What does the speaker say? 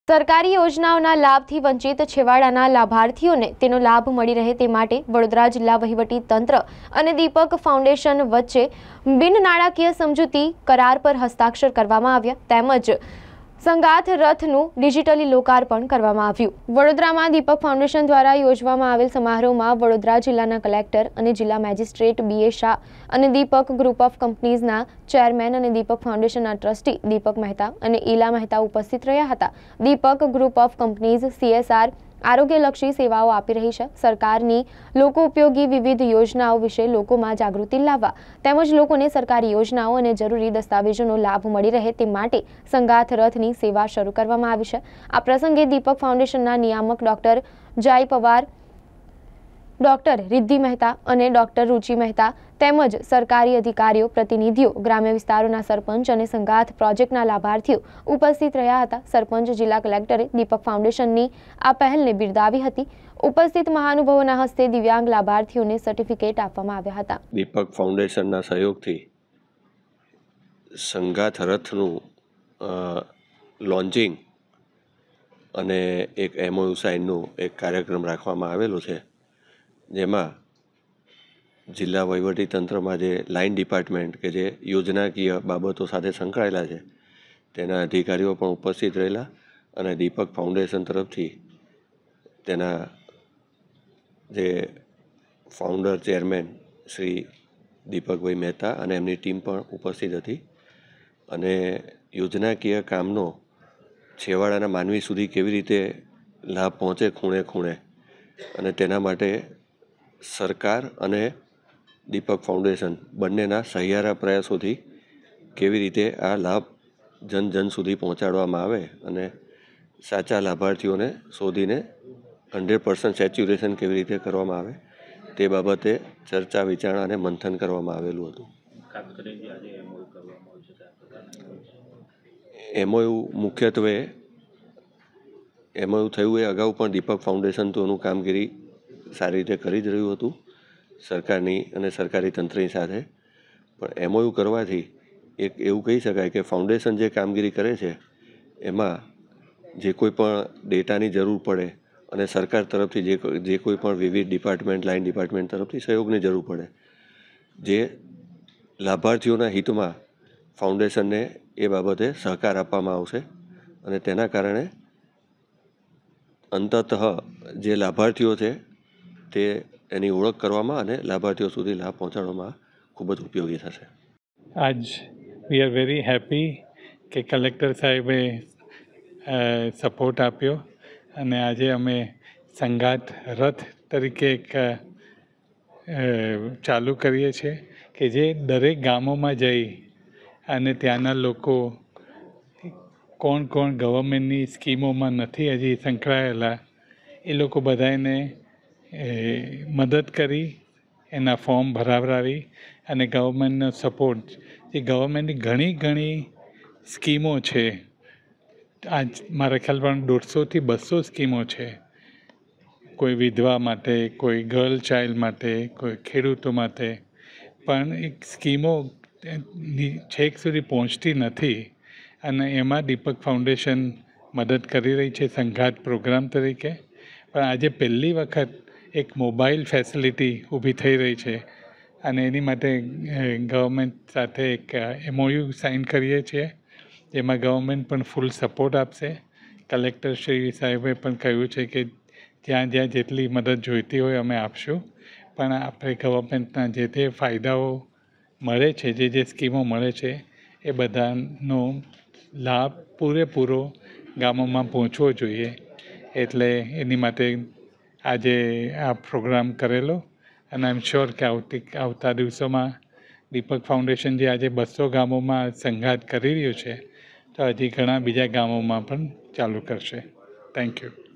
સરકારી યોજનાઓના લાભથી વંચિત છેવાડાના લાભાર્થીઓને તેનો લાભ મળી રહે તે માટે વડોદરા જિલ્લા વહીવટી તંત્ર અને દીપક ફાઉન્ડેશન વચ્ચે બિન નાણાકીય સમજૂતી કરાર પર હસ્તાક્ષર કરવામાં આવ્યા તેમજ સંગાથ રથનું ડિજિટલી લોકાર્પણ કરવામાં આવ્યું। વડોદરામાં દીપક ફાઉન્ડેશન દ્વારા યોજવામાં આવેલ સમારોહમાં વડોદરા જિલ્લાના કલેક્ટર અને જિલ્લા મેજિસ્ટ્રેટ BA શાહ અને દીપક ગ્રુપ ઓફ કંપનીઝના ચેરમેન અને દીપક ફાઉન્ડેશનના ટ્રસ્ટી દીપક મહેતા અને ઈલા મહેતા ઉપસ્થિત રહ્યા હતા। Deepak group of companies CSR આરોગ્યલક્ષી સેવાઓ આપી રહી છે। સરકારની લોકો ઉપયોગી વિવિધ યોજનાઓ વિશે લોકોમાં જાગૃતિ લાવવા તેમજ લોકોને સરકારી યોજનાઓ અને જરૂરી દસ્તાવેજોનો લાભ મળી રહે તે માટે સંગાથ રથની સેવા શરૂ કરવામાં આવી છે। આ પ્રસંગે દીપક ફાઉન્ડેશનના નિયામક ડોક્ટર જય પવાર, ડોક્ટર રિદ્ધિ મહેતા અને ડોક્ટર રુચિ મહેતા તેમજ સરકારી અધિકારીઓ, પ્રતિનિધિઓ, ગ્રામ્ય વિસ્તારોના સરપંચ અને સંગાથ પ્રોજેક્ટના લાભાર્થીઓ ઉપસ્થિત રહ્યા હતા। સરપંચ જિલ્લા કલેક્ટરે દીપક ફાઉન્ડેશનની આ પહેલને બિરદાવી હતી। ઉપસ્થિત મહાનુભાવોના હસ્તે દિવ્યાંગ લાભાર્થીઓને સર્ટિફિકેટ આપવામાં આવ્યા હતા। દીપક ફાઉન્ડેશનના સહયોગથી સંગાથ રથનું લોન્ચિંગ અને એક MOU સાઇનનું એક કાર્યક્રમ રાખવામાં આવેલો છે, જેમાં જિલ્લા વહીવટી તંત્રમાં જે લાઇન ડિપાર્ટમેન્ટ કે જે યોજનાકીય બાબતો સાથે સંકળાયેલા છે તેના અધિકારીઓ પણ ઉપસ્થિત રહેલા અને દીપક ફાઉન્ડેશન તરફથી તેના જે ફાઉન્ડર ચેરમેન શ્રી દીપકભાઈ મહેતા અને એમની ટીમ પણ ઉપસ્થિત હતી અને યોજનાકીય કામનો છેવાડાના માનવી સુધી કેવી રીતે લાભ પહોંચે ખૂણે ખૂણે અને તેના માટે સરકાર અને દીપક ફાઉન્ડેશન બંનેના સહિયારા પ્રયાસોથી કેવી રીતે આ લાભ જન જન સુધી પહોંચાડવામાં આવે અને સાચા લાભાર્થીઓને શોધીને 100% સેચ્યુરેશન કેવી રીતે કરવામાં આવે તે બાબતે ચર્ચા વિચારણા અને મંથન કરવામાં આવેલું હતું। MOU મુખ્યત્વે MOU થયું એ અગાઉ પણ દીપક ફાઉન્ડેશન તો એનું કામગીરી સારી રીતે કરી જ રહ્યું હતું સરકારની અને સરકારી તંત્રની સાથે, પણ MOU કરવાથી એક એવું કહી શકાય કે ફાઉન્ડેશન જે કામગીરી કરે છે એમાં જે કોઈ પણ ડેટાની જરૂર પડે અને સરકાર તરફથી જે કોઈ પણ વિવિધ ડિપાર્ટમેન્ટ, લાઇન ડિપાર્ટમેન્ટ તરફથી સહયોગની જરૂર પડે, જે લાભાર્થીઓના હિતમાં ફાઉન્ડેશનને એ બાબતે સહકાર આપવામાં આવશે અને તેના કારણે અંતતઃ જે લાભાર્થીઓ છે તે એની ઓળખ કરવામાં અને લાભાર્થીઓ સુધી લાભ પહોંચાડવામાં ખૂબ જ ઉપયોગી થશે। આજ વી આર વેરી હેપી કે કલેક્ટર સાહેબે સપોર્ટ આપ્યો અને આજે અમે સંગાથ રથ તરીકે એક ચાલુ કરીએ છીએ કે જે દરેક ગામોમાં જઈ અને ત્યાંના લોકો કોણ કોણ ગવર્મેન્ટની સ્કીમોમાં નથી હજી સંકળાયેલા એ લોકો બધાને મદદ કરી એના ફોર્મ ભરાવરાવી અને ગવર્મેન્ટનો સપોર્ટ, જે ગવર્મેન્ટની ઘણી સ્કીમો છે, આજ મારા ખ્યાલ પણ 150થી 200 સ્કીમો છે, કોઈ વિધવા માટે, કોઈ ગર્લ ચાઇલ્ડ માટે, કોઈ ખેડૂતો માટે, પણ એક સ્કીમો છેક સુધી પહોંચતી નથી અને એમાં દીપક ફાઉન્ડેશન મદદ કરી રહી છે સંઘાત પ્રોગ્રામ તરીકે। પણ આજે પહેલી વખત એક મોબાઈલ ફેસિલિટી ઊભી થઈ રહી છે અને એની માટે ગવર્મેન્ટ સાથે એક MOU સાઇન કરીએ છીએ, જેમાં ગવર્મેન્ટ પણ ફૂલ સપોર્ટ આપશે। કલેક્ટર શ્રી સાહેબે પણ કહ્યું છે કે જ્યાં જેટલી મદદ જોઈતી હોય અમે આપશું, પણ આપણે ગવર્મેન્ટના જે તે ફાયદાઓ મળે છે, જે સ્કીમો મળે છે એ બધાનો લાભ પૂરેપૂરો ગામોમાં પહોંચવો જોઈએ, એટલે એની માટે આજે આ પ્રોગ્રામ કરેલો અને આઈ એમ શ્યોર કે આવતા દિવસોમાં દીપક ફાઉન્ડેશન જે આજે 200 ગામોમાં સંઘાત કરી રહ્યું છે તો હજી ઘણા બીજા ગામોમાં પણ ચાલુ કરશે। Thank you.